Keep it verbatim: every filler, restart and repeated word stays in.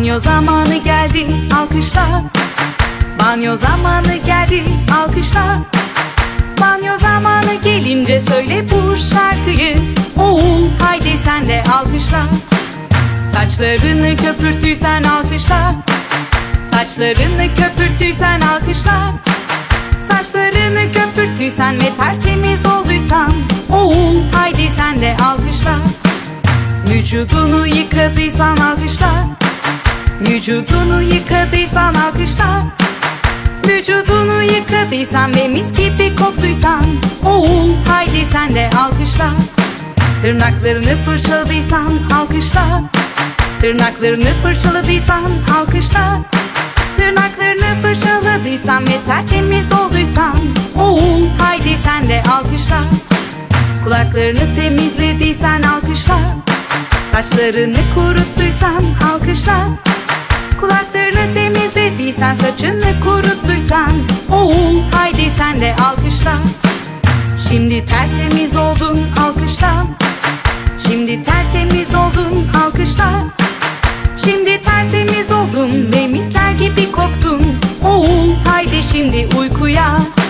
Banyo zamanı geldi, alkışla. Banyo zamanı geldi, alkışla. Banyo zamanı gelince söyle bu şarkıyı. Oo, haydi sen de alkışla. Saçlarını köpürttüysen alkışla. Saçlarını köpürttüysen alkışla. Saçlarını köpürttüysen ve tertemiz olduysan, oo, haydi sen de alkışla. Vücudunu yıkadıysan alkışla. Vücudunu yıkadıysan alkışla. Vücudunu yıkadıysan ve mis gibi koktuysan, oo, haydi sen de alkışla. Tırnaklarını fırçaladıysan alkışla. Tırnaklarını fırçaladıysan alkışla. Tırnaklarını fırçaladıysan ve tertemiz olduysan, oo, haydi sen de alkışla. Kulaklarını temizlediysen alkışla. Saçlarını kuruttuysan alkışla. Kulaklarını temizlediysen, saçını kuruttuysan, oo, haydi sen de alkışla. Şimdi tertemiz oldun, alkışla. Şimdi tertemiz oldun, alkışla. Şimdi tertemiz oldun ve misler gibi koktun, oo, haydi şimdi uykuya.